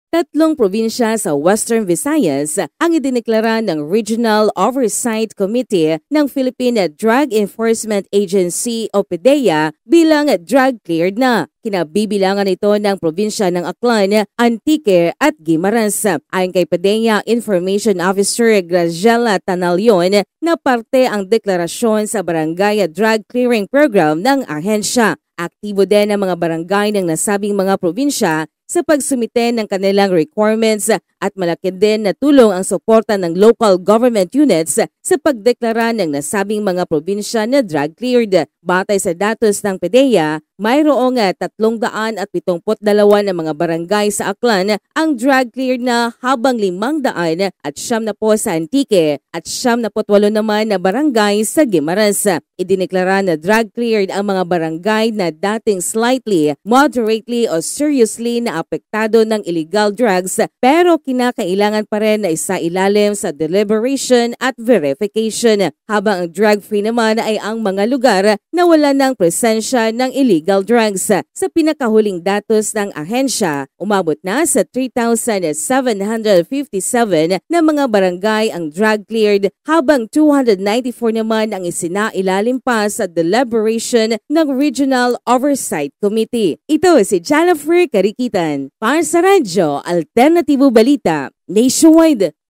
Tatlong probinsya sa Western Visayas ang idineklara ng Regional Oversight Committee ng Philippine Drug Enforcement Agency o Pdea bilang drug-cleared na. Kinabibilangan ito ng probinsya ng Aklan, Antique at Guimaras. Ayon kay Pdea Information Officer Graziela Tanalyon na parte ang deklarasyon sa Barangay Drug Clearing Program ng ahensya. Aktibo din ang mga barangay ng nasabing mga probinsya sa pagsumite ng kanilang requirements at malaki din na tulong ang suporta ng local government units sa pagdeklara ng nasabing mga probinsya na drug-cleared. Batay sa datos ng Pdea, mayroong 372 na mga barangay sa Aklan ang drug-cleared na habang 500 at 9 po sa Antique at 98 naman na barangay sa Guimaras. Idineklara na drug-cleared ang mga barangay na dating slightly, moderately o seriously na apektado ng illegal drugs pero kinakailangan pa rin na isailalim sa deliberation at verification. Habang ang drug-free naman ay ang mga lugar na wala ng presensya ng illegal drugs. Sa pinakahuling datos ng ahensya, umabot na sa 3,757 na mga barangay ang drug-cleared habang 294 naman ang isinailalim pa sa deliberation ng Regional Oversight Committee. Ito si Carikitan para sa Radyo Alternatibo Balita Nationwide.